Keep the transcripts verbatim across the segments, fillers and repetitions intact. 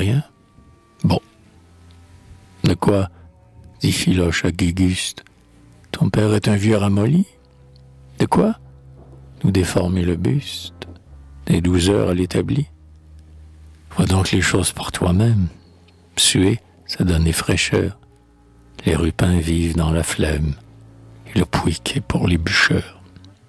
rien? Bon. De quoi? Dit Philoche à Guiguste. Ton père est un vieux ramolli? De quoi? Nous déformer le buste. Des douze heures à l'établi. Vois donc les choses par toi-même. Suer, ça donne des fraîcheurs. Les rupins vivent dans la flemme. Et le pouic est pour les bûcheurs.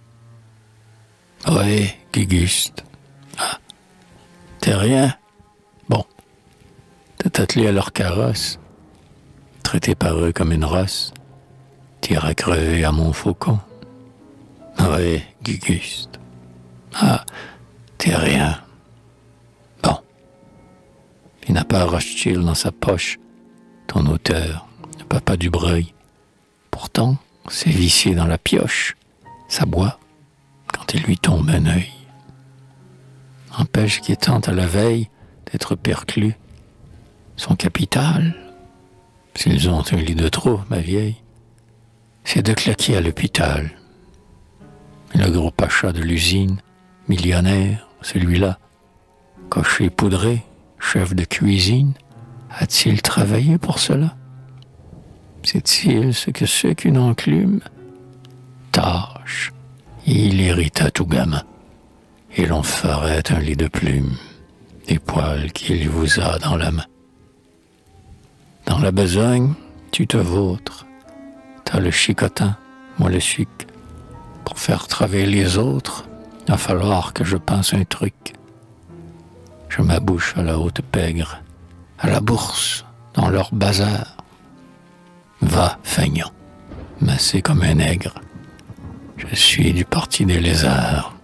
Ouais, Guiguste. Ah, t'es rien? Bon. T'es attelé à leur carrosse. Traité par eux comme une rosse. T'iras crever à mon faucon. Ouais, Guiguste. Ah, t'es rien. Bon. Il n'a pas Rothschild dans sa poche, ton auteur, le papa du Breuil. Pourtant, c'est vicié dans la pioche. Ça boit quand il lui tombe un œil. Empêche qu'il tente à la veille d'être perclus. Son capital, s'ils ont un lit de trop, ma vieille, c'est de claquer à l'hôpital. Le gros pacha de l'usine, millionnaire, celui-là, cocher poudré, chef de cuisine, a-t-il travaillé pour cela? Sait-il ce que c'est qu'une enclume? Tâche, il hérita tout gamin, et l'on ferait un lit de plumes, des poils qu'il vous a dans la main. Dans la besogne, tu te vautres, t'as le chicotin, moi le suc. Pour faire travailler les autres, il va falloir que je pense un truc. Je m'abouche à la haute pègre, à la bourse, dans leur bazar. Va, feignant, massé comme un nègre. Je suis du parti des lézards.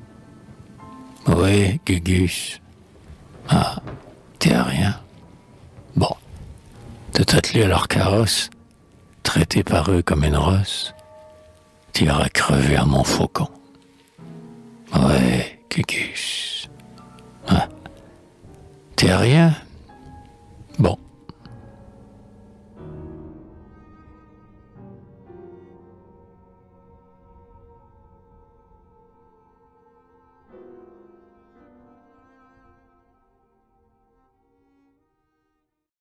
Oui, Gugus. Ah, t'es à rien. Bon, de t'atteler à leur carrosse, traité par eux comme une rosse, t'iras crever à mon faucon. Ouais, Gugus. Ah, t'es à rien?